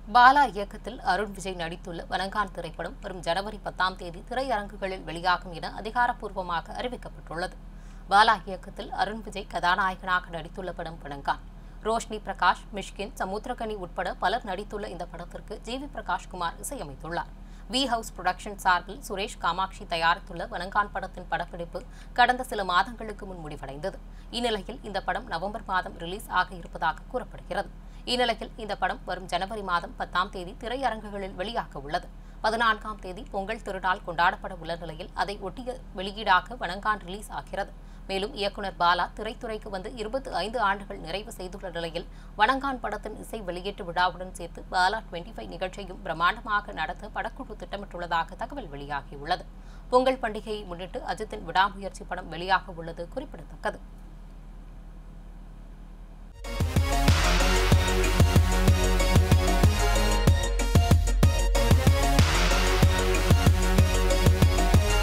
பாலா இயக்கத்தில் அருண் விஜய் நடித்துள்ள வனங்கான் திரைப்படம் வரும் ஜனவரி 10ஆம் தேதி திரையரங்குகளில் வெளியாகும் என அதிகாரப்பூர்வமாக அறிவிக்கப்பட்டுள்ளது. பாலா இயக்கத்தில் அருண் விஜய் கதாநாயகனாக நடித்துள்ள படம் வனங்கான். ரோஷினி பிரகாஷ், மிஷ்கின், சமுத்திரகனி உட்பட பலர் நடித்துள்ள இந்த படத்திற்கு ஜி.வி. பிரகாஷ்குமார் இசையமைத்துள்ளார். வி ஹவுஸ் புரொடக்ஷன் சார்பில் சுரேஷ் காமாட்சி தயாரித்துள்ள வனங்கான் படத்தின் படப்பிடிப்பு கடந்த சில மாதங்களுக்கு முன் முடிவடைந்தது. இந்நிலையில் இந்த படம் நவம்பர் மாதம் ரிலீஸ் ஆக இருப்பதாக கூறப்படுகிறது. இந்நிலையில் இந்த படம் வரும் ஜனவரி மாதம் 10ஆம் தேதி திரையரங்குகளில் வெளியாக உள்ளது. 14ஆம் தேதி பொங்கல் திருநாள் கொண்டாடப்பட உள்ள நிலையில் அதை ஒட்டிய வெளியீடாக வனங்கான் ரிலீஸ் ஆகிறது. மேலும் இயக்குநர் பாலா திரைத்துறைக்கு வந்து 25 ஆண்டுகள் நிறைவு செய்துள்ள நிலையில் வனங்கான் படத்தின் இசை வெளியீட்டு விழாவுடன் சேர்த்து பாலா 25 நிகழ்ச்சியும் பிரம்மாண்டமாக நடத்த படக்குழு திட்டமிட்டுள்ளதாக தகவல் வெளியாகியுள்ளது. பொங்கல் பண்டிகையை முன்னிட்டு அஜித்தின் விடாமுயற்சி படம் வெளியாக உள்ளது குறிப்பிடத்தக்கது.